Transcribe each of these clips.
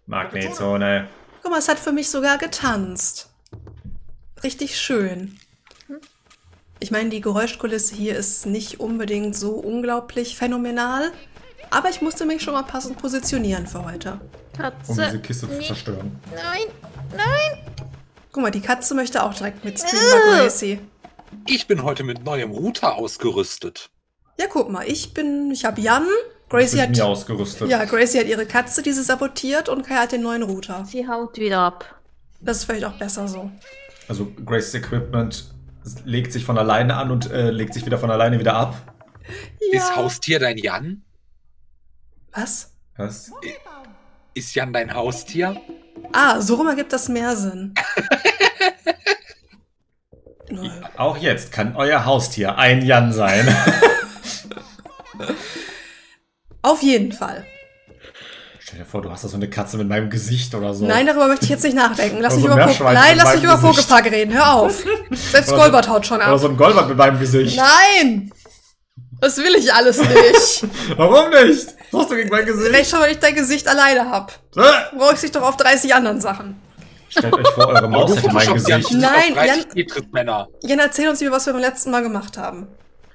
Magnetzone. Guck mal, es hat für mich sogar getanzt. Richtig schön. Ich meine, die Geräuschkulisse hier ist nicht unbedingt so unglaublich phänomenal, aber ich musste mich schon mal passend positionieren für heute. Katze. Um diese Kiste zu zerstören. Nein, nein. Guck mal, die Katze möchte auch direkt mitstreamen bei Gracie. Ich bin heute mit neuem Router ausgerüstet. Ja, guck mal, ich habe Jan, Gracie Mit hat, mir ausgerüstet. ja, Gracie hat ihre Katze, die sie sabotiert, und Kai hat den neuen Router. Sie haut wieder ab. Das ist vielleicht auch besser so. Also Grace's Equipment legt sich von alleine an und legt sich wieder von alleine wieder ab. Ist Haustier dein Jan? Was? Was? Ist Jan dein Haustier? Ah, so rum ergibt das mehr Sinn. Auch jetzt kann euer Haustier ein Jan sein. Auf jeden Fall. Stell dir vor, du hast da so eine Katze mit meinem Gesicht oder so. Nein, darüber möchte ich jetzt nicht nachdenken. Lass mich Oder so ein über, Meerschweinchen nein, mit lass mich meinem über Gesicht. Pokepark reden. Hör auf. Selbst Oder so- Golbert haut schon Oder ab. so ein Goldbart mit meinem Gesicht. Nein! Das will ich alles nicht. Warum nicht? Was hast du gegen mein Gesicht? Vielleicht schon, weil ich dein Gesicht alleine hab. Brauche ich dich doch auf 30 anderen Sachen. Stellt euch vor, eure Maus hätte mein Photoshoppst Gesicht. Nein, Jan- Tetris-Männer. Jan, erzähl uns, was wir beim letzten Mal gemacht haben.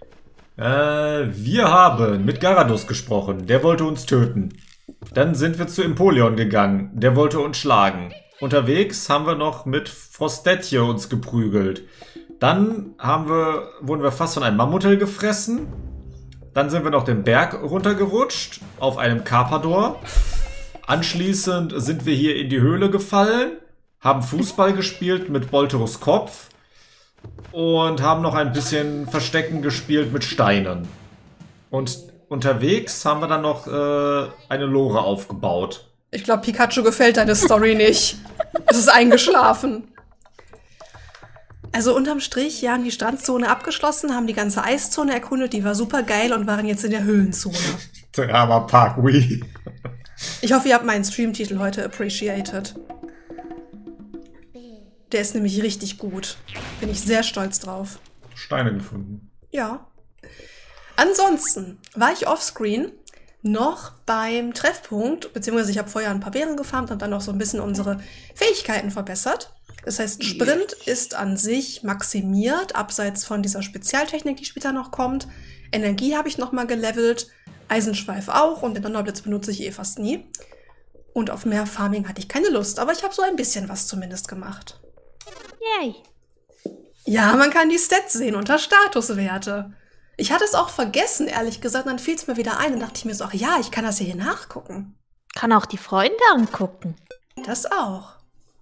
Wir haben mit Garados gesprochen. Der wollte uns töten. Dann sind wir zu Empoleon gegangen. Der wollte uns schlagen. Unterwegs haben wir noch mit Frostetje uns geprügelt. Dann wurden wir fast von einem Mammutel gefressen. Dann sind wir noch den Berg runtergerutscht auf einem Carpador. Anschließend sind wir hier in die Höhle gefallen, haben Fußball gespielt mit Bolterus Kopf und haben noch ein bisschen Verstecken gespielt mit Steinen. Und unterwegs haben wir dann noch eine Lore aufgebaut. Ich glaube, Pikachu gefällt deine Story nicht. Es ist eingeschlafen. Also unterm Strich, ja, haben die Strandzone abgeschlossen, haben die ganze Eiszone erkundet, die war super geil und waren jetzt in der Höhlenzone. Drama Park Wii. Ich hoffe, ihr habt meinen Streamtitel heute appreciated. Der ist nämlich richtig gut. Bin ich sehr stolz drauf. Steine gefunden. Ja. Ansonsten war ich offscreen noch beim Treffpunkt, beziehungsweise ich habe vorher ein paar Beeren gefarmt und dann noch so ein bisschen unsere Fähigkeiten verbessert. Das heißt, Sprint ist an sich maximiert, abseits von dieser Spezialtechnik, die später noch kommt. Energie habe ich nochmal gelevelt, Eisenschweif auch und den Donnerblitz benutze ich eh fast nie. Und auf mehr Farming hatte ich keine Lust, aber ich habe so ein bisschen was zumindest gemacht. Yay. Ja, man kann die Stats sehen unter Statuswerte. Ich hatte es auch vergessen, ehrlich gesagt, und dann fiel es mir wieder ein und dachte ich mir so, ach ja, ich kann das hier nachgucken. Kann auch die Freunde angucken. Das auch.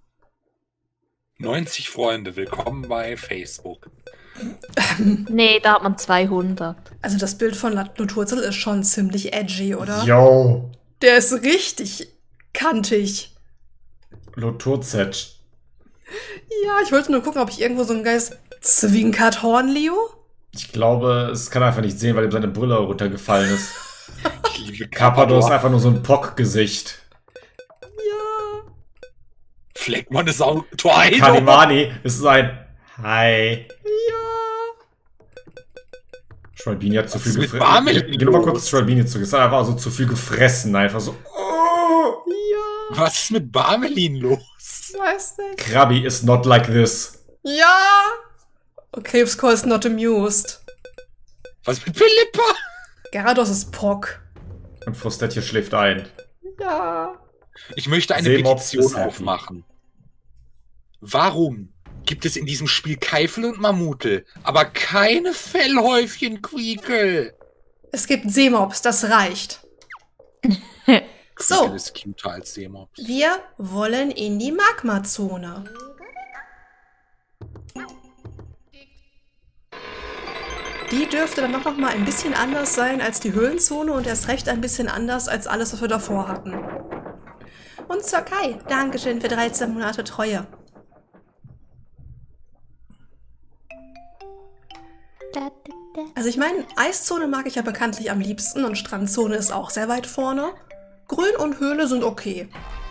90 Freunde, willkommen bei Facebook. Nee, da hat man 200. Also das Bild von Naturzel ist schon ziemlich edgy, oder? Yo. Der ist richtig kantig. Loturzet. Ja, ich wollte nur gucken, ob ich irgendwo so ein geiles Zwinkerthorn, Leo? Ich glaube, es kann einfach nicht sehen, weil ihm seine Brille runtergefallen ist. Ich liebe Carpador ist einfach nur so ein Pock-Gesicht. Ja. Fleckmann ist auch Tornado. Kanimani ist ein Hi. Ja. Schwalbini hat zu viel ist mit gefressen. Barmeln Geh nochmal los? kurz zu Schwalbini zurück. Es hat einfach so zu viel gefressen. Einfach so. Oh. Ja. Was ist mit Barmelin los? Weiß nicht. Krabi is not like this. Ja. Okay, Krebscore is not amused. Was mit Philippa? Garados ist Pock. Und Frostetje schläft ein. Ja. Ich möchte eine Seemops Petition ist happy. aufmachen. Warum gibt es in diesem Spiel Keifel und Mammutel, aber keine Fellhäufchen-Quiekel? Es gibt Seemobs, das reicht. So. Quiekel ist cuter als Seemops. Wir wollen in die Magmazone. Die dürfte dann doch noch mal ein bisschen anders sein als die Höhlenzone und erst recht ein bisschen anders als alles, was wir davor hatten. Und Sakai, Dankeschön für 13 Monate Treue. Also ich meine, Eiszone mag ich ja bekanntlich am liebsten und Strandzone ist auch sehr weit vorne. Grün und Höhle sind okay.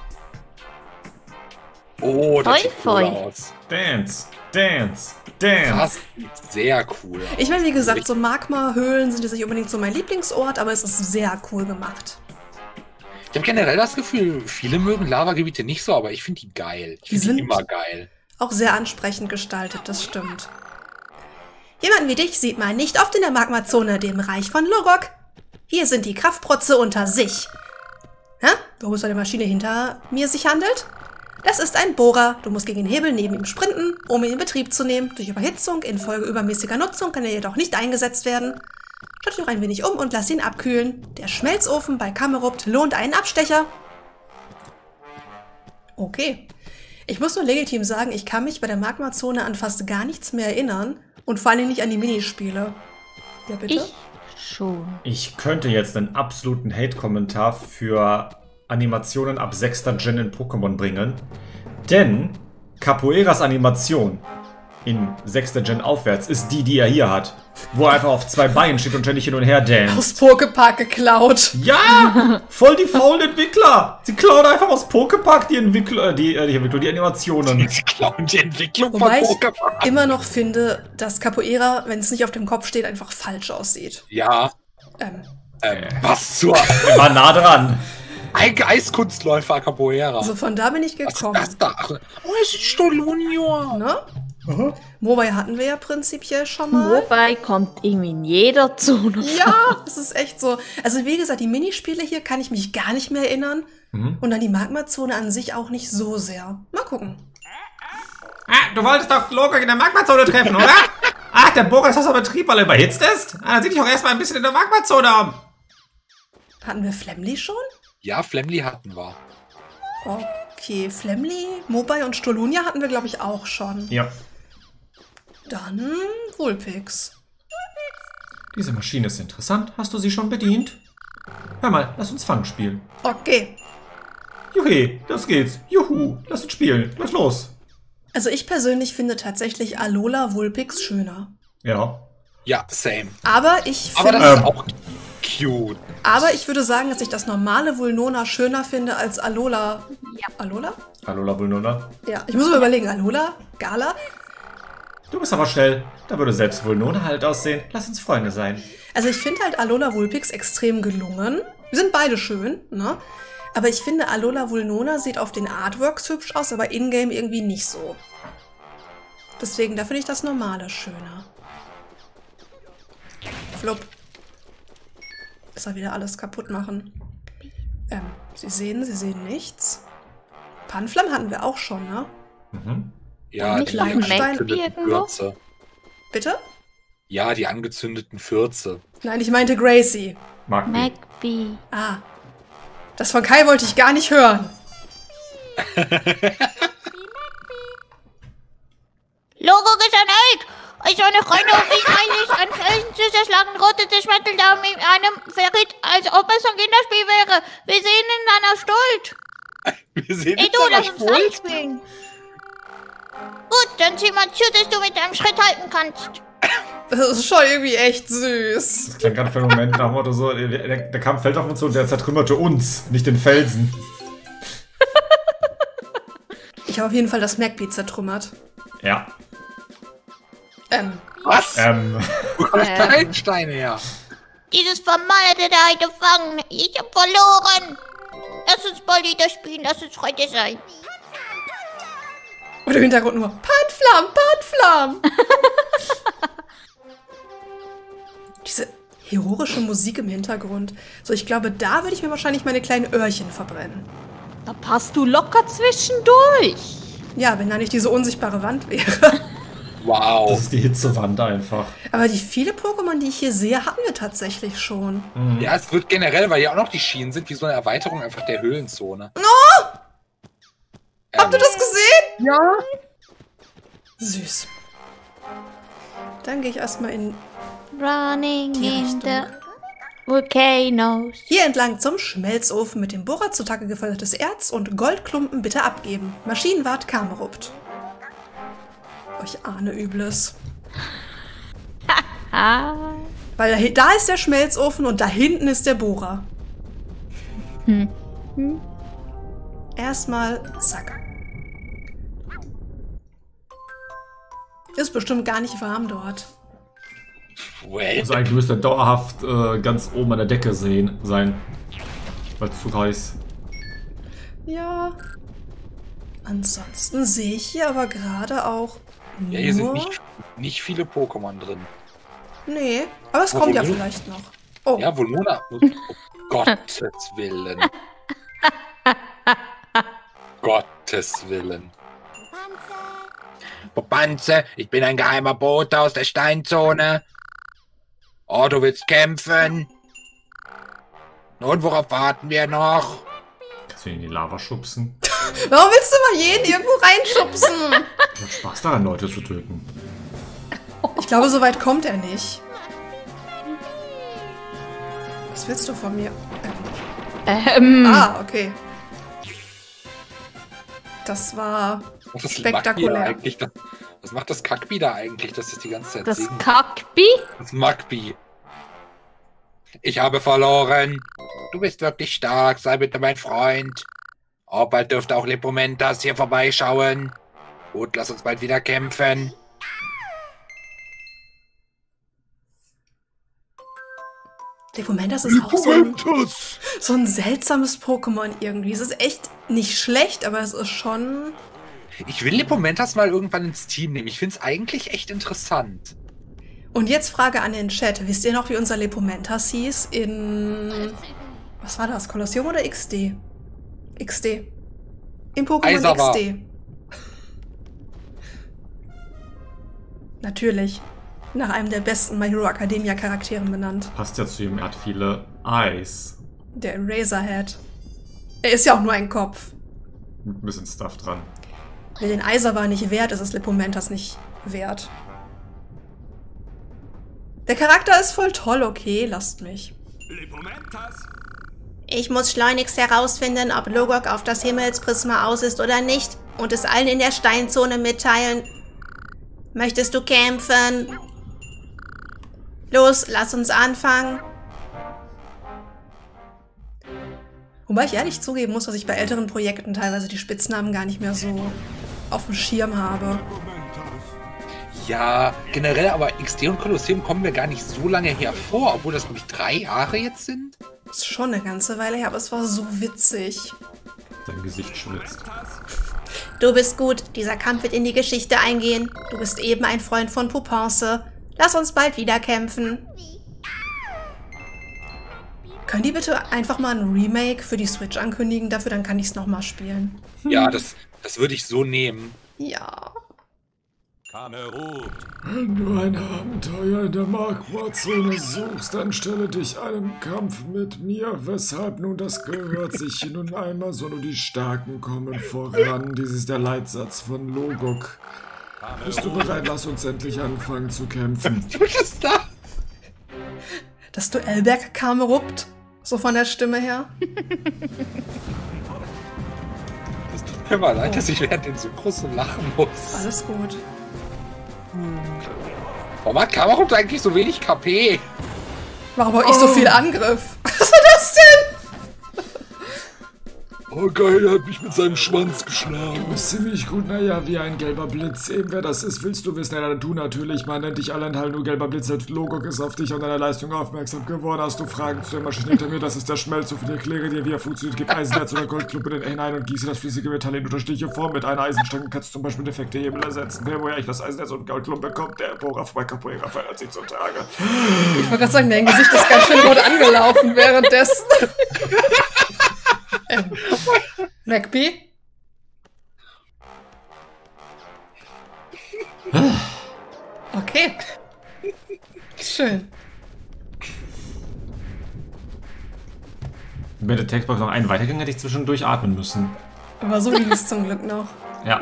Oh, das sieht cool Foi. aus. Dance, dance, dance. Das sieht sehr cool aus. Ich meine, wie gesagt, so Magma-Höhlen sind jetzt nicht unbedingt so mein Lieblingsort, aber es ist sehr cool gemacht. Ich habe generell das Gefühl, viele mögen Lavagebiete nicht so, aber ich finde die geil. Ich finde die immer geil. Auch sehr ansprechend gestaltet, das stimmt. Jemanden wie dich sieht man nicht oft in der Magmazone, dem Reich von Lorok. Hier sind die Kraftprotze unter sich. Hä? Warum es eine Maschine hinter mir sich handelt? Das ist ein Bohrer. Du musst gegen den Hebel neben ihm sprinten, um ihn in Betrieb zu nehmen. Durch Überhitzung infolge übermäßiger Nutzung kann er jedoch nicht eingesetzt werden. Schau dich noch ein wenig um und lass ihn abkühlen. Der Schmelzofen bei Kamerupt lohnt einen Abstecher. Okay. Ich muss nur legitim sagen, ich kann mich bei der Magmazone an fast gar nichts mehr erinnern. Und vor allem nicht an die Minispiele. Ja, bitte? Ich schon. Ich könnte jetzt einen absoluten Hate-Kommentar für Animationen ab 6. Gen in Pokémon bringen. Denn Capoeiras Animation in 6. Gen aufwärts ist die, die er hier hat. Wo er einfach auf 2 Beinen steht und ständig hin und her dance. Aus Poképark geklaut. Ja! Voll die faulen Entwickler! Sie klauen einfach aus Poképark die Animationen. Sie klauen die Entwicklung von Wobei ich Pokémon. immer noch finde, dass Capoeira, wenn es nicht auf dem Kopf steht, einfach falsch aussieht. Ja, was zur Er war nah dran. Eiskunstläufer Capoeira. Also von da bin ich Was ist gekommen. das da? Ach, oh, es ist Stolunio. Ne? Mobile hatten wir ja prinzipiell schon mal. Wobei kommt irgendwie in jeder Zone. Ja, das ist echt so. Also wie gesagt, die Minispiele hier kann ich mich gar nicht mehr erinnern. Und an die Magmazone an sich auch nicht so sehr. Mal gucken. Ah, du wolltest doch Lorok in der Magmazone treffen, oder? Ach, der Bohrer ist außer Betrieb, weil er überhitzt ist? Ah, dann sieh dich auch erstmal ein bisschen in der Magmazone um. Hatten wir Flamly schon? Ja, Flamly hatten wir. Okay, Flamly, Mobile und Stolunia hatten wir, glaube ich, auch schon. Ja. Dann Vulpix. Diese Maschine ist interessant. Hast du sie schon bedient? Hör mal, lass uns Fang spielen. Okay. Juhe, das geht's. Juhu, lass uns spielen. Lass los. Also ich persönlich finde tatsächlich Alola Vulpix schöner. Ja. Ja, same. Aber ich Aber finde, das ist auch cute. aber ich würde sagen, dass ich das normale Vulnona schöner finde als Alola. Ja. Alola? Alola Vulnona. Ja, ich muss mal überlegen. Alola? Gala? Du bist aber schnell. Da würde selbst Vulnona halt aussehen. Lass uns Freunde sein. Also ich finde halt Alola Vulpix extrem gelungen. Wir sind beide schön, ne? Aber ich finde, Alola Vulnona sieht auf den Artworks hübsch aus, aber in-game irgendwie nicht so. Deswegen, da finde ich das Normale schöner. Flupp. Ist er wieder alles kaputt machen. Sie sehen nichts. Panflam hatten wir auch schon, ne? Mhm. Ja, Nicht die auf dem Mac angezündeten irgendwo? Fürze. Bitte? Ja, die angezündeten Fürze. Nein, ich meinte Gracie. Mag mich. Magby. Ah. Das von Kai wollte ich gar nicht hören. Lorok ist ein Held! Als seine Freunde auf ihn eilig an Felsen zu zerschlagen, drohte der Schmettel da mit einem verriet, als ob es ein Kinderspiel wäre. Wir sehen in deiner Stult. Wir sehen Ey jetzt du, aber lass uns Fang Schuld. spielen. Gut, dann zieh mal zu, dass du mit deinem Schritt halten kannst. Das ist schon irgendwie echt süß. Das klang gerade für einen Moment nach dem Motto so, der Kampf fällt auf uns zu und der zertrümmerte uns, nicht den Felsen. Ich habe auf jeden Fall das Magby zertrümmert. Ja. Was? Wo kommt der Einstein her? Dieses vermaledete alte Fang. Ich hab verloren. Lass uns bald wieder spielen, lass uns Freunde sein. Und im Hintergrund nur Panflam, Panflam. Diese heroische Musik im Hintergrund. So, ich glaube, da würde ich mir wahrscheinlich meine kleinen Öhrchen verbrennen. Da passt du locker zwischendurch. Ja, wenn da nicht diese unsichtbare Wand wäre. Wow. Das ist die Hitzewand einfach. Aber die viele Pokémon, die ich hier sehe, hatten wir tatsächlich schon. Ja, es wird generell, weil ja auch noch die Schienen sind, wie so eine Erweiterung einfach der Höhlenzone. Habt ihr das gesehen? Ja. Süß. Dann gehe ich erstmal in Running Die in Richtung. the volcanoes. hier entlang zum Schmelzofen mit dem Bohrer zutage gefördertes Erz und Goldklumpen bitte abgeben. Maschinenwart Kamerupt. Ich ahne Übles. Ah. Weil da ist der Schmelzofen und da hinten ist der Bohrer. Erstmal zack. Ist bestimmt gar nicht warm dort. Well. Also eigentlich müsste er dauerhaft ganz oben an der Decke sein. Weil zu heiß. Ja. Ansonsten sehe ich hier aber gerade auch nur... Ja, hier sind nicht viele Pokémon drin. Nee, aber es kommt ja vielleicht noch. Oh. Ja, Volmona. Oh, Gottes Willen. Gottes Willen. Popanze, ich bin ein geheimer Bote aus der Steinzone. Oh, du willst kämpfen? Nun, worauf warten wir noch? Kannst du ihn in die Lava schubsen? Warum willst du mal jeden irgendwo reinschubsen? Ich hab Spaß daran, Leute zu töten. Ich glaube, so weit kommt er nicht. Was willst du von mir? Ah, okay. Das war spektakulär. Was macht das Kackbi da eigentlich, dass es die ganze Zeit Das singt? Kackbi? Das Magbi. Ich habe verloren. Du bist wirklich stark, sei bitte mein Freund. Oh, bald dürfte auch Lepomentas hier vorbeischauen. Gut, lass uns bald wieder kämpfen. Lepomentas ist auch so ein seltsames Pokémon irgendwie. Es ist echt nicht schlecht, aber es ist schon... Ich will Lepomentas mal irgendwann ins Team nehmen. Ich finde es eigentlich echt interessant. Und jetzt Frage an den Chat. Wisst ihr noch, wie unser Lepomentas hieß in... Was war das? Kolosseum oder XD? XD. Im Pokémon Eiserbar. XD. Natürlich. Nach einem der besten My Hero Academia Charakteren benannt. Passt ja zu ihm, er hat viele Eyes. Der Eraserhead. Er ist ja auch nur ein Kopf. Mit ein bisschen Stuff dran. Wer den Eiserbar nicht wert, ist es Lepomentas nicht wert. Der Charakter ist voll toll, okay, lasst mich. Ich muss schleunigst herausfinden, ob Logok auf das Himmelsprisma aus ist oder nicht und es allen in der Steinzone mitteilen. Möchtest du kämpfen? Los, lass uns anfangen. Wobei ich ehrlich zugeben muss, dass ich bei älteren Projekten teilweise die Spitznamen gar nicht mehr so auf dem Schirm habe. Ja, generell, aber XD und Kolosseum kommen wir gar nicht so lange hervor, obwohl das, glaube ich, 3 Jahre jetzt sind. Das ist schon eine ganze Weile her, aber es war so witzig. Sein Gesicht schwitzt. Du bist gut, dieser Kampf wird in die Geschichte eingehen. Du bist eben ein Freund von Pouponce. Lass uns bald wieder kämpfen. Können die bitte einfach mal ein Remake für die Switch ankündigen? Dafür dann kann ich es nochmal spielen. Ja, das würde ich so nehmen. Ja. Wenn du ein Abenteuer in der Magma-Zone suchst, dann stelle dich einem Kampf mit mir. Weshalb nun, das gehört sich nun einmal, so nur die Starken kommen voran. Dies ist der Leitsatz von Logok. Bist du bereit? Lass uns endlich anfangen zu kämpfen. Was ist da? Das Duellberg kam ruppt. So von der Stimme her. Es tut mir mal leid, dass ich während den Synchros so lachen muss. Alles gut. Warum hat Kamerun eigentlich so wenig KP? Warum habe ich so viel Angriff? Was war das denn? Oh geil, er hat mich mit seinem Schwanz geschlagen. Du bist ziemlich gut, naja, wie ein gelber Blitz. Eben wer das ist, willst du wissen? Ja, du natürlich. Man nennt dich allenthalben nur gelber Blitz. Selbst Logok ist auf dich und deine Leistung aufmerksam geworden. Hast du Fragen zu der Maschine hinter mir? Das ist der Schmelz. So viel erkläre dir, wie er funktioniert. Gib Eisenerz oder Goldklumpen hinein und gieße das flüssige Metall in unterschiedliche Form. Mit einer Eisenstange kannst du zum Beispiel defekte Hebel ersetzen. Wer woher ich das Eisenerz und Goldklumpen bekommt, der Bohrer bei Capoeira verändert sich zutage. Ich wollte gerade sagen, dein Gesicht ist ganz schön rot angelaufen währenddessen. Magby? Okay. Schön. Wenn der Textbox noch einen weiterging, hätte ich zwischendurch atmen müssen. Aber so ging es zum Glück noch. Ja.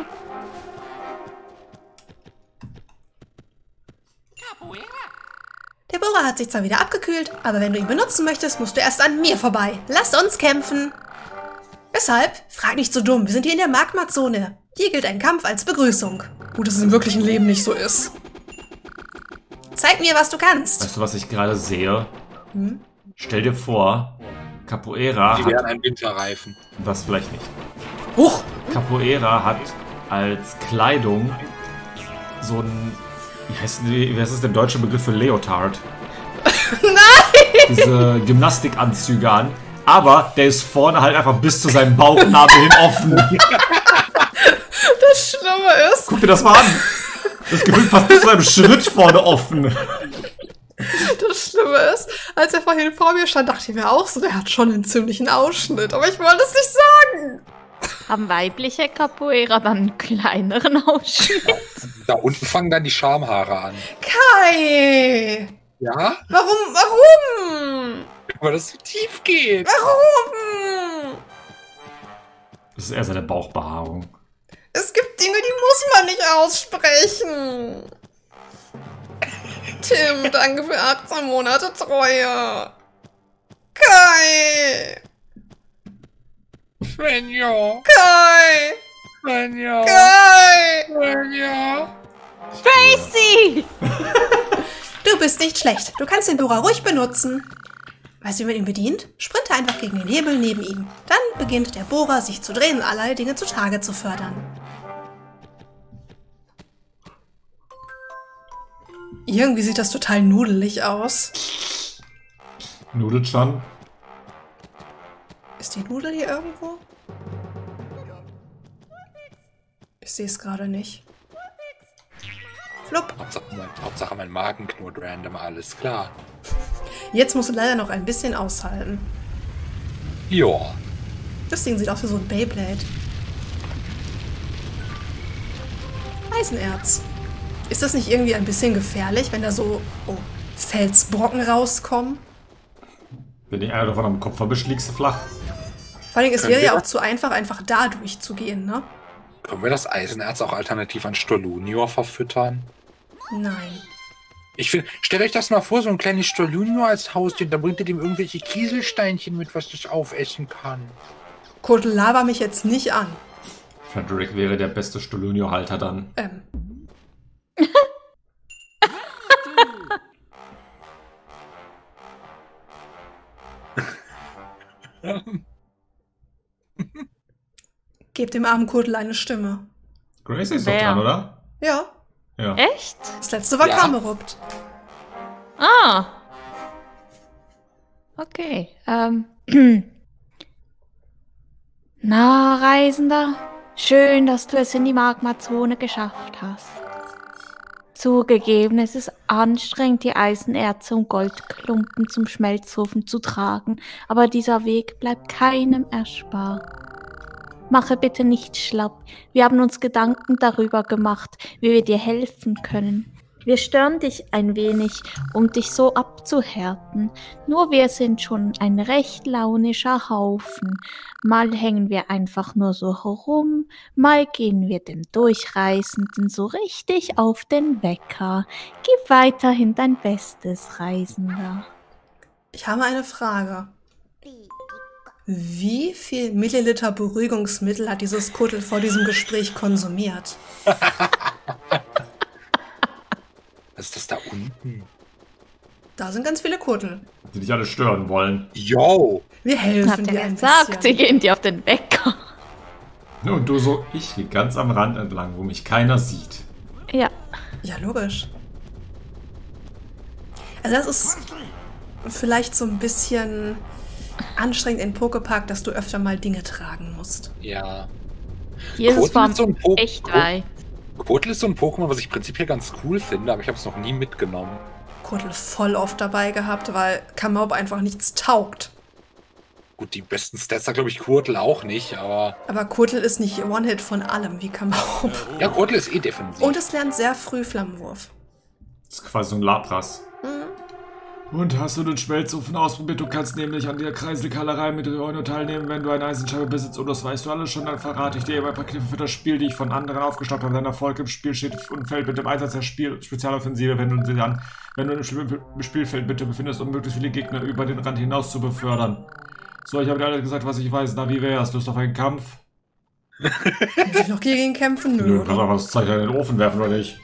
Der Bohrer hat sich zwar wieder abgekühlt, aber wenn du ihn benutzen möchtest, musst du erst an mir vorbei. Lass uns kämpfen. Weshalb? Frag nicht so dumm, wir sind hier in der Magma-Zone. Hier gilt ein Kampf als Begrüßung. Gut, dass es im wirklichen Leben nicht so ist. Zeig mir, was du kannst. Weißt du, was ich gerade sehe? Stell dir vor, Capoeira Die hat... wären ein Winterreifen. Das vielleicht nicht. Huch! Capoeira hat als Kleidung so ein... Wie heißt es der deutsche Begriff für Leotard? Nein! Diese Gymnastikanzüge an, Aber der ist vorne halt einfach bis zu seinem Bauchnabel hin offen. Das Schlimme ist, Guck dir das mal an. Das Gefühl fast bis zu einem Schritt vorne offen. als er vorhin vor mir stand, dachte ich mir auch so, der hat schon einen ziemlichen Ausschnitt. Aber ich wollte es nicht sagen. Haben weibliche Capoeira dann einen kleineren Ausschnitt? Da unten fangen dann die Schamhaare an. Kai! Ja? Warum? Weil das so tief geht. Warum? Das ist eher seine Bauchbehaarung. Es gibt Dinge, die muss man nicht aussprechen. Tim, danke für 18 Monate Treue. Kai! Svenja. Kai! Svenja. Kai! Svenja. Tracy! Du bist nicht schlecht. Du kannst den Bohrer ruhig benutzen. Weißt du, wie man ihn bedient? Sprinte einfach gegen den Hebel neben ihm. Dann beginnt der Bohrer sich zu drehen und allerlei Dinge zutage zu fördern. Irgendwie sieht das total nudelig aus. Nudelchan. Ist die Nudel hier irgendwo? Ich sehe es gerade nicht. Flupp. Hauptsache mein Magen knurrt random, alles klar. Jetzt musst du leider noch ein bisschen aushalten. Ja. Das Ding sieht aus wie so ein Beyblade. Eisenerz. Ist das nicht irgendwie ein bisschen gefährlich, wenn da so Felsbrocken rauskommen? Wenn die einer davon am Kopf erwischt, liegst du flach. Vor allem, es Können wäre wir ja auch das- zu einfach da durchzugehen, ne? Können wir das Eisenerz auch alternativ an Stolunior verfüttern? Nein. Ich finde, stellt euch das mal vor, so ein kleines Stolunior als Haustier, da bringt ihr dem irgendwelche Kieselsteinchen mit, was das aufessen kann. Kotel, laber mich jetzt nicht an. Frederick wäre der beste Stolunio-Halter dann. Gebt dem armen Kotel eine Stimme. Gracie ist doch Wer? dran, oder? Ja, Ja. Echt? das letzte war Ja. Kamerupt. Ah. Okay. Na, Reisender, schön, dass du es in die Magmazone geschafft hast. Zugegeben, es ist anstrengend, die Eisenerze und Goldklumpen zum Schmelzofen zu tragen, aber dieser Weg bleibt keinem erspart. Mache bitte nicht schlapp. Wir haben uns Gedanken darüber gemacht, wie wir dir helfen können. Wir stören dich ein wenig, um dich so abzuhärten. Nur wir sind schon ein recht launischer Haufen. Mal hängen wir einfach nur so herum, mal gehen wir dem Durchreisenden so richtig auf den Wecker. Gib weiterhin dein Bestes, Reisender. Ich habe eine Frage. Wie viel Milliliter Beruhigungsmittel hat dieses Kotel vor diesem Gespräch konsumiert? Was ist das da unten? Da sind ganz viele Kotel. Die dich alle stören wollen. Yo! Wir helfen Habt dir ihr ein gesagt, sie bisschen. gehen dir auf den Wecker. Und du so, ich gehe ganz am Rand entlang, wo mich keiner sieht. Ja. Ja, logisch. Also das ist vielleicht so ein bisschen anstrengend in Pokepark, dass du öfter mal Dinge tragen musst. Ja. Hier ist es Kotel ist so vom ein echt weit. Kotel ist so ein Pokémon, was ich prinzipiell ganz cool finde, aber ich habe es noch nie mitgenommen. Kotel voll oft dabei gehabt, weil Kamaup einfach nichts taugt. Gut, die besten Stats hat, glaube ich, Kotel auch nicht, aber... Aber Kotel ist nicht One-Hit von allem wie Kamaup. Ja, Kotel ist eh defensiv. Und es lernt sehr früh Flammenwurf. Das ist quasi so ein Lapras. Mhm. Und hast du den Schmelzofen ausprobiert? Du kannst nämlich an der Kreiselkalerei mit Reuno teilnehmen, wenn du eine Eisenscheibe besitzt. Und das weißt du alles schon, dann verrate ich dir immer ein paar Kniffe für das Spiel, die ich von anderen aufgestockt habe. Dein Erfolg im Spiel steht und fällt mit dem Einsatz der Spezialoffensive, wenn du im Spielfeld bitte befindest, um möglichst viele Gegner über den Rand hinaus zu befördern. So, ich habe dir alles gesagt, was ich weiß. Na, wie wär's? Lust auf einen Kampf? Muss ich noch gegen ihn kämpfen? Nö, Nö. du kannst einfach das Zeichen in den Ofen werfen, oder nicht?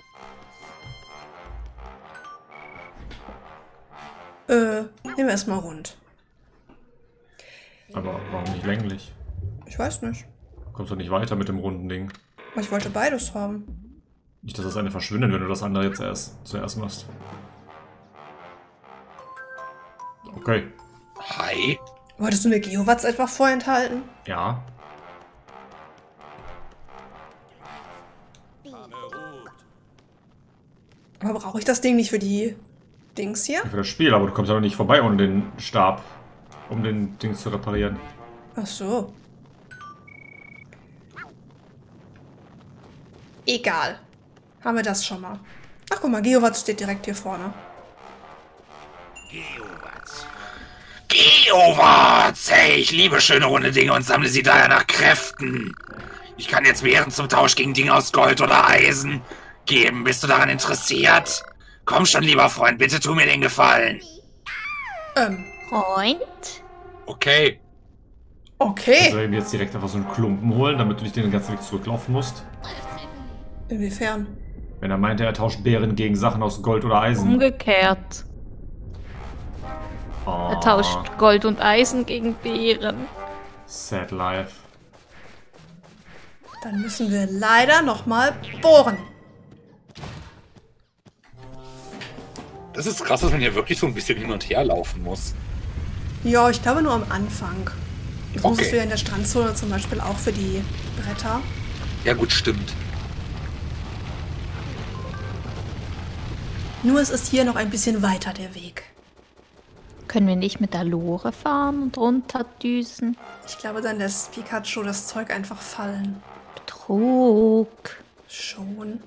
Nehmen wir erstmal rund. Aber warum nicht länglich? Ich weiß nicht. Kommst du nicht weiter mit dem runden Ding? Aber ich wollte beides haben. Nicht, dass das eine verschwindet, wenn du das andere jetzt zuerst machst. Okay. Hi. Wolltest du mir Geowatz etwa vorenthalten? Ja. Aber brauche ich das Ding nicht für die Dings hier? Für das Spiel, aber du kommst ja noch nicht vorbei ohne den Stab, um den Ding zu reparieren. Ach so. Egal. Haben wir das schon mal. Ach guck mal, Geowatz steht direkt hier vorne. Geowatz! Hey, ich liebe schöne runde Dinge und sammle sie daher nach Kräften. Ich kann jetzt Beeren zum Tausch gegen Dinge aus Gold oder Eisen geben. Bist du daran interessiert? Komm schon, lieber Freund, bitte tu mir den Gefallen. Freund? Okay. Okay. Soll ich mir jetzt direkt einfach so einen Klumpen holen, damit du nicht den ganzen Weg zurücklaufen musst? Inwiefern? Wenn er meinte, er tauscht Beeren gegen Sachen aus Gold oder Eisen. Umgekehrt. Oh, Er tauscht Gold und Eisen gegen Beeren. Sad life. Dann müssen wir leider nochmal bohren. Das ist krass, dass man hier wirklich so ein bisschen hin und her laufen muss. Ja, ich glaube nur am Anfang. Das Okay. musstest du ja in der Strandzone zum Beispiel auch für die Bretter. Ja gut, stimmt. Nur es ist hier noch ein bisschen weiter der Weg. Können wir nicht mit der Lore fahren und runterdüsen? Ich glaube, dann lässt Pikachu das Zeug einfach fallen. Betrug. Schon.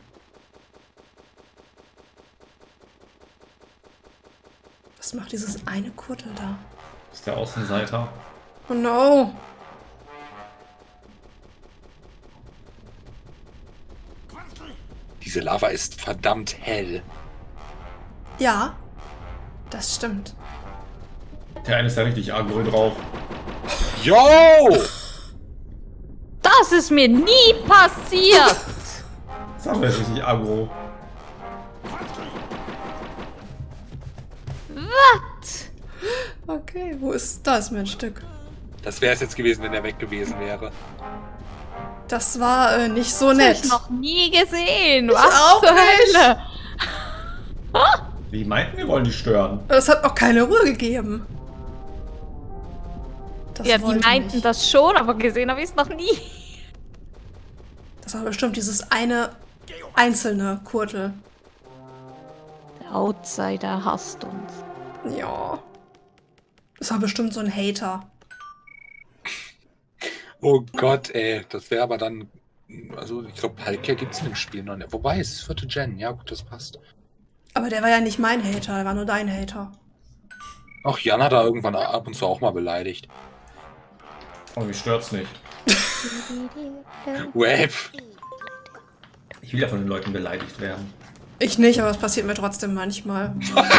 Was macht dieses eine Kurtel da? Ist der Außenseiter? Oh no. Diese Lava ist verdammt hell. Ja, das stimmt. Der eine ist ja richtig aggro drauf. Yo! Das ist mir nie passiert! Das andere ist richtig aggro. Was? Okay, wo ist das, mein Stück? Das wäre es jetzt gewesen, wenn er weg gewesen wäre. Das war nicht so Das hab nett. ich noch nie gesehen. Ich Was auch zur nicht. Hölle? Die meinten, wir wollen die stören. Es hat auch keine Ruhe gegeben. Das Ja, die wollte meinten nicht. das schon, aber gesehen habe ich es noch nie. Das war bestimmt dieses eine einzelne Kurtel. Der Outsider hasst uns. Ja. Das war bestimmt so ein Hater. Oh Gott, ey. Das wäre aber dann... Also, ich glaube, Palkia gibt es in dem Spiel noch nicht. Wobei, es ist 4. Gen. Ja, gut, das passt. Aber der war ja nicht mein Hater, der war nur dein Hater. Auch Jan hat da irgendwann ab und zu auch mal beleidigt. Oh, mich stört's nicht. Wave. Ich will ja von den Leuten beleidigt werden. Ich nicht, aber es passiert mir trotzdem manchmal.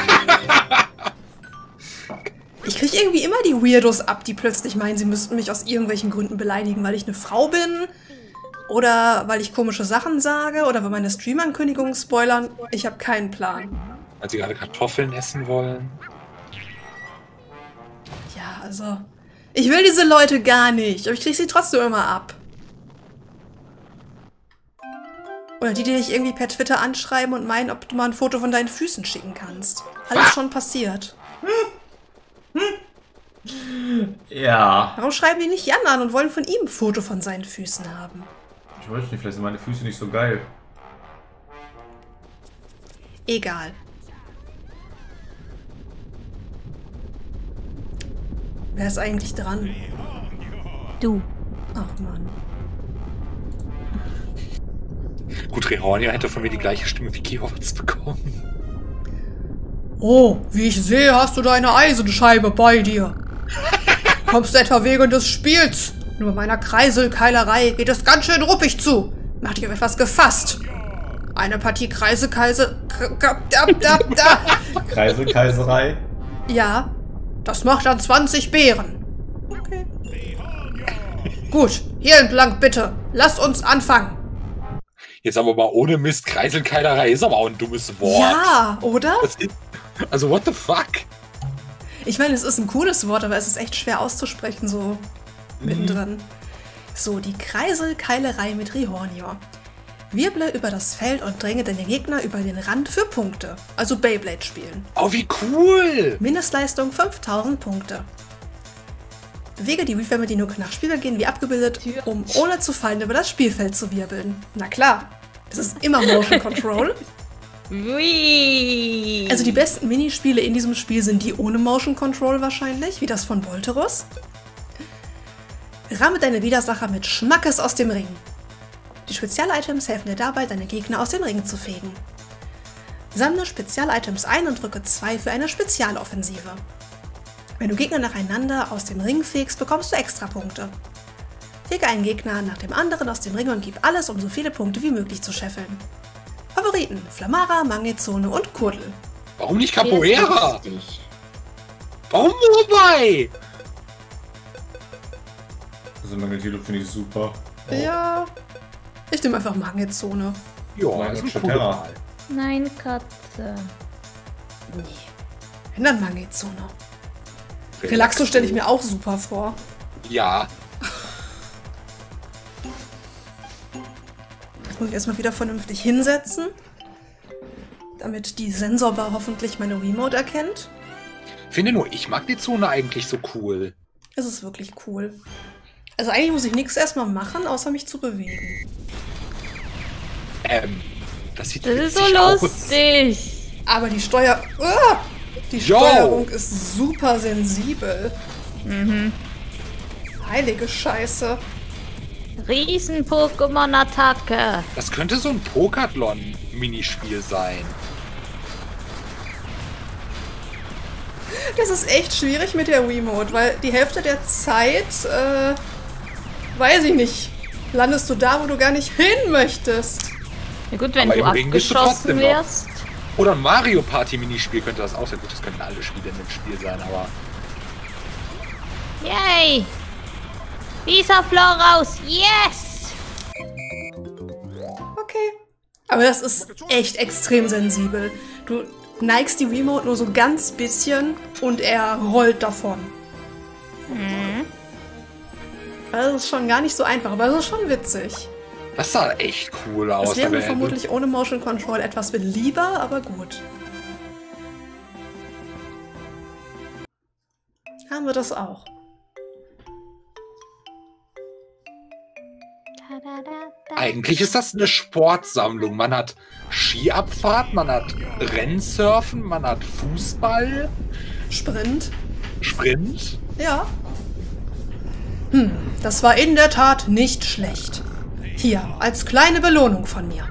Ich krieg irgendwie immer die Weirdos ab, die plötzlich meinen, sie müssten mich aus irgendwelchen Gründen beleidigen, weil ich eine Frau bin oder weil ich komische Sachen sage oder weil meine Stream-Ankündigungen spoilern. Ich habe keinen Plan. Als sie gerade Kartoffeln essen wollen. Ja, also, ich will diese Leute gar nicht, aber ich krieg sie trotzdem immer ab. Oder die dich irgendwie per Twitter anschreiben und meinen, ob du mal ein Foto von deinen Füßen schicken kannst. Alles schon passiert. Ja. Warum schreiben die nicht Jan an und wollen von ihm ein Foto von seinen Füßen haben? Ich weiß nicht, vielleicht sind meine Füße nicht so geil. Egal. Wer ist eigentlich dran? Du. Ach Mann. Gut, Rehornia hätte von mir die gleiche Stimme wie Geowatz bekommen. Oh, wie ich sehe, hast du deine Eisenscheibe bei dir. Kommst du etwa wegen des Spiels? Nur bei meiner Kreiselkeilerei geht es ganz schön ruppig zu. Mach dich auf etwas gefasst. Eine Partie Kreiselkaiserei. Ja, das macht dann 20 Beeren. Okay. Gut, hier entlang bitte. Lass uns anfangen. Jetzt aber mal ohne Mist, Kreiselkeilerei ist aber auch ein dummes Wort. Ja, oder? Was ist, also, what the fuck? Ich meine, es ist ein cooles Wort, aber es ist echt schwer auszusprechen, so mittendrin. So, die Kreiselkeilerei mit Rehornia. Wirble über das Feld und dränge deine Gegner über den Rand für Punkte. Also Beyblade spielen. Oh, wie cool! Mindestleistung 5000 Punkte. Bewege die Wii-Fernbedienung nach Spielbeginn wie abgebildet, um ohne zu fallen über das Spielfeld zu wirbeln. Na klar, das ist immer Motion Control. Wii. Also die besten Minispiele in diesem Spiel sind die ohne Motion Control wahrscheinlich, wie das von Volterus. Ramme deine Widersacher mit Schmackes aus dem Ring. Die Spezial-Items helfen dir dabei, deine Gegner aus dem Ring zu fegen. Sammle Spezial-Items ein und drücke 2 für eine Spezialoffensive. Wenn du Gegner nacheinander aus dem Ring fegst, bekommst du Extrapunkte. Fege einen Gegner nach dem anderen aus dem Ring und gib alles, um so viele Punkte wie möglich zu scheffeln. Favoriten: Flamara, Mangezone und Kurdel. Warum nicht Capoeira? Warum Mobile? Also Magneto finde ich super. Ja, ich nehme einfach Mangezone. Ja, das ist ein cooler Wahl. Nein, Katze. Nee, wenn dann Mangezone. Relaxo stelle ich mir auch super vor. Ja. Jetzt muss ich erstmal wieder vernünftig hinsetzen, damit die Sensorbar hoffentlich meine Remote erkennt. Finde nur, ich mag die Zone eigentlich so cool. Es ist wirklich cool. Also eigentlich muss ich nichts erstmal machen, außer mich zu bewegen. Das sieht Das ist so witzig aus. lustig. Aber die Steuerung ist super sensibel. Heilige Scheiße. Riesen-Pokémon-Attacke. Das könnte so ein Pokathlon-Minispiel sein. Das ist echt schwierig mit der Remote, weil die Hälfte der Zeit, weiß ich nicht, landest du da, wo du gar nicht hin möchtest. Ja gut, wenn Aber du im Ring bist du abgeschossen trotzdem noch. wirst. Oder ein Mario Party Minispiel könnte das auch sein. Gut, das könnten alle Spiele in dem Spiel sein, aber... Yay! Visa-Floor raus! Yes! Okay. Aber das ist echt extrem sensibel. Du neigst die Remote nur so ganz bisschen und er rollt davon. Also das ist schon gar nicht so einfach, aber das ist schon witzig. Das sah echt cool aus. Das wäre vermutlich ohne Motion Control etwas lieber, aber gut. Haben wir das auch. Eigentlich ist das eine Sportsammlung. Man hat Skiabfahrt, man hat Rennsurfen, man hat Fußball, Sprint. Sprint. Ja. Das war in der Tat nicht schlecht. Hier, als kleine Belohnung von mir.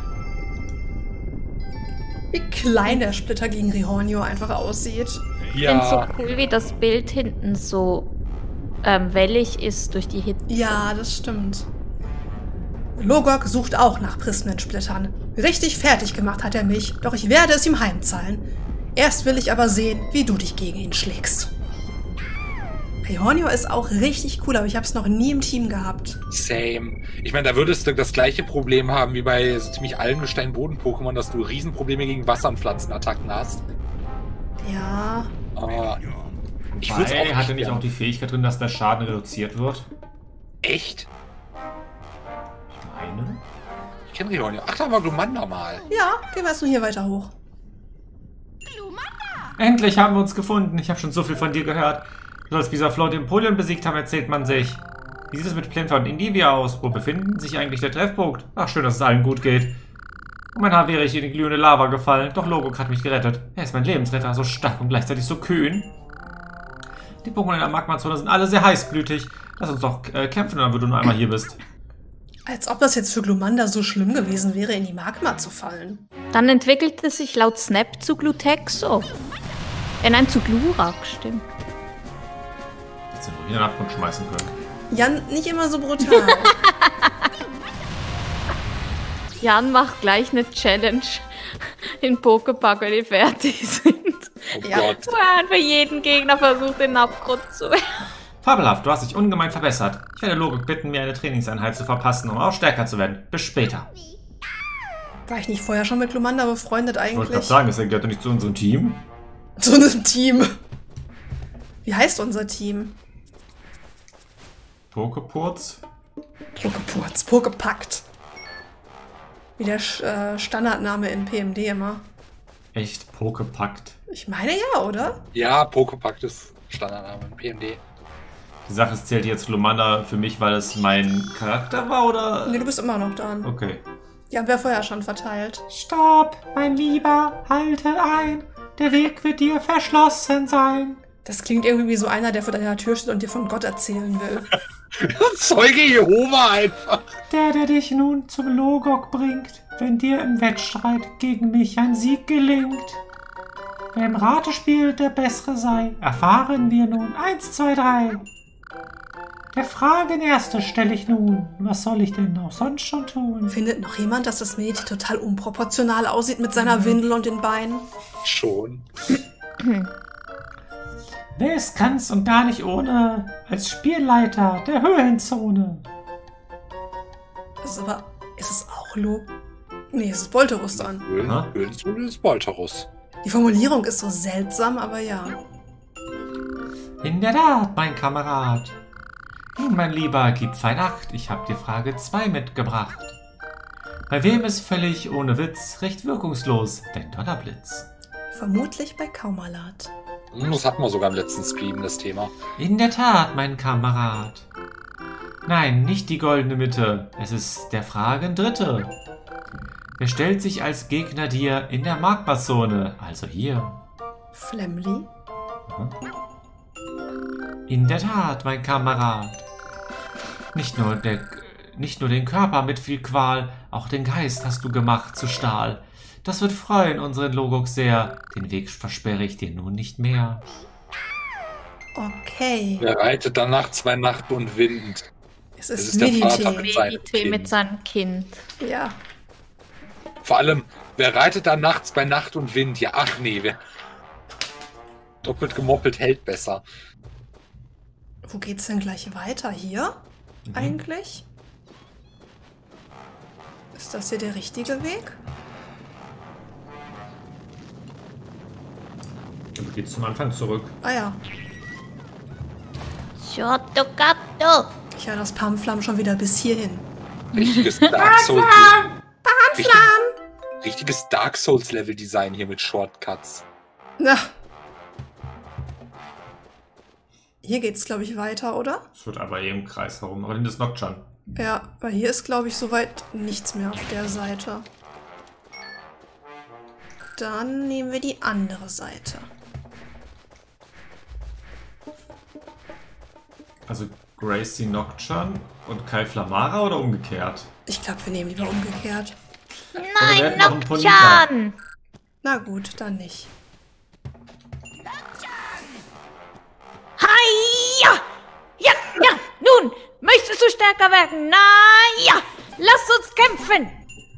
Wie klein der Splitter gegen Rihornio einfach aussieht. Ich finde so cool, wie das Bild hinten so wellig ist durch die Hitze. Ja, das stimmt. Logok sucht auch nach Prismensplittern. Richtig fertig gemacht hat er mich, doch ich werde es ihm heimzahlen. Erst will ich aber sehen, wie du dich gegen ihn schlägst. Rihornio ist auch richtig cool, aber ich habe es noch nie im Team gehabt. Same. Ich meine, da würdest du das gleiche Problem haben wie bei so ziemlich allen Gestein-Boden-Pokémon, dass du Riesenprobleme gegen Wasser- und Pflanzenattacken hast. Ja. Aber ich würde auch Hat er nicht auch die Fähigkeit drin, dass der Schaden reduziert wird? Echt? Ich meine. Ich kenne Rihornio. Ach, da war Glumanda mal. Ja, gehen wir jetzt nur hier weiter hoch. Endlich haben wir uns gefunden. Ich habe schon so viel von dir gehört. Du sollst Bisaflor den Empoleon besiegt haben, erzählt man sich. Wie sieht es mit Plinfer und Indivia aus? Wo befinden sich eigentlich der Treffpunkt? Ach, schön, dass es allen gut geht. Um mein Haar wäre ich in die glühende Lava gefallen, doch Logok hat mich gerettet. Er ist mein Lebensretter, so stark und gleichzeitig so kühn. Die Pokémon in der Magma-Zone sind alle sehr heißblütig. Lass uns doch kämpfen, wenn du nur einmal hier bist. Als ob das jetzt für Glumanda so schlimm gewesen wäre, in die Magma zu fallen. Dann entwickelte sich laut Snap zu Glutexo. Nein, zu Glurak, stimmt. Jetzt sind wir wieder in den Abgrund schmeißen können. Jan, nicht immer so brutal. Jan macht gleich eine Challenge in Poképack, wenn die fertig sind. Oh Ja. Gott. Wo er einfach jeden Gegner versucht, in den Abgrund zu werfen. Fabelhaft, du hast dich ungemein verbessert. Ich werde Logok bitten, mir eine Trainingseinheit zu verpassen, um auch stärker zu werden. Bis später. War ich nicht vorher schon mit Glumanda befreundet Ich wollte gerade eigentlich? sagen, das gehört doch nicht zu unserem Team. Zu einem Team. Wie heißt unser Team? Pokepurz? Pokepurz, Pokepakt. Wie der Standardname in PMD immer. Echt Pokepackt. Ich meine ja, oder? Ja, Pokepakt ist Standardname in PMD. Die Sache ist, zählt jetzt Glomanda für mich, weil es mein Charakter war, oder? Nee, du bist immer noch dran. Okay. Die haben wir vorher schon verteilt. Stopp, mein Lieber, halte ein. Der Weg wird dir verschlossen sein. Das klingt irgendwie wie so einer, der vor deiner Tür steht und dir von Gott erzählen will. Zeuge Jehova einfach. Der dich nun zum Logok bringt, wenn dir im Wettstreit gegen mich ein Sieg gelingt. Wer im Ratespiel der Bessere sei, erfahren wir nun 1, 2, 3. Der Fragen erste stelle ich nun, was soll ich denn auch sonst schon tun? Findet noch jemand, dass das Mädchen total unproportional aussieht mit seiner Windel und den Beinen? Schon. Wer ist ganz und gar nicht ohne als Spielleiter der Höhlenzone? Das ist aber... Ist es auch Lo? Nee, es ist Bolterus dann. Höhlenzone ist Bolterus. Die Formulierung ist so seltsam, aber ja. In der Tat, mein Kamerad. Nun, mein Lieber, gib fein Acht, ich hab dir Frage 2 mitgebracht. Bei wem ist völlig ohne Witz recht wirkungslos, denn Donnerblitz? Vermutlich bei Kaumalat. Das hatten wir sogar im letzten Stream, das Thema. In der Tat, mein Kamerad. Nein, nicht die goldene Mitte, es ist der Fragen Dritte. Wer stellt sich als Gegner dir in der Magmazone, also hier? Flemly? In der Tat, mein Kamerad. Nicht nur den Körper mit viel Qual, auch den Geist hast du gemacht zu Stahl. Das wird freuen unseren Logok sehr. Den Weg versperre ich dir nun nicht mehr. Okay. Wer reitet da nachts bei Nacht und Wind? Es Das ist ist der Vater Meditee. mit seinem Meditee mit Kind. seinem Kind. Ja. Vor allem, wer reitet da nachts bei Nacht und Wind? Ja, ach nee, wer... Doppelt gemoppelt hält besser. Wo geht's denn gleich weiter? Hier? Eigentlich? Ist das hier der richtige Weg? Dann geht's zum Anfang zurück. Ah ja. Shotokato. Ich höre das Pamflam schon wieder bis hierhin. Richtiges Dark Souls... Richtiges Dark Souls Level Design hier mit Shortcuts. Na. Hier geht's, glaube ich, weiter, oder? Es wird aber im Kreis herum. Aber dann ist Nocturne. Ja, weil hier ist, glaube ich, soweit nichts mehr auf der Seite. Dann nehmen wir die andere Seite. Also Gracie Nocturne und Kai Flamara oder umgekehrt? Ich glaube, wir nehmen lieber umgekehrt. Oder wir Nein, hätten noch einen Ponita. Nocturne. Na gut, dann nicht. Haja! Ja, ja, nun, möchtest du stärker werden? Na ja, lass uns kämpfen!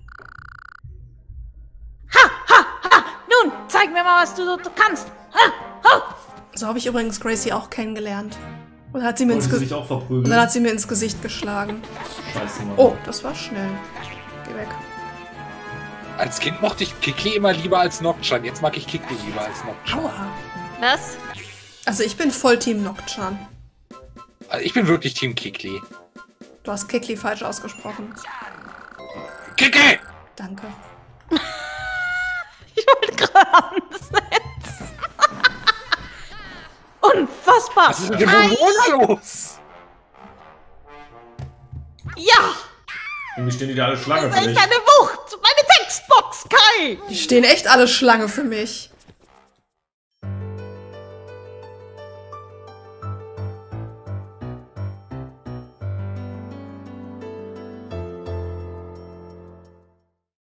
Ha, ha, ha! Nun, zeig mir mal, was du so kannst! Ha, ha! So habe ich übrigens Gracie auch kennengelernt. Und hat sie mir Wollte ins sie sich auch und verprügeln? dann hat sie mir ins Gesicht geschlagen. Scheiße, Mann. Oh, das war schnell. Geh weg. Als Kind mochte ich Kikli immer lieber als Nocturne. Jetzt mag ich Kikli lieber als Nocturne. Aua. Was? Also ich bin voll Team Nocturne. Also ich bin wirklich Team Kikli. Du hast Kikli falsch ausgesprochen. Kikli! Danke. Ich wollte gerade ansetzen. Unfassbar! Was ist mit dem Bewohner los? Ja! Irgendwie stehen die da alle Schlange für Das ist dich. eine Wucht! Meine Textbox, Kai! Die stehen echt alle Schlange für mich.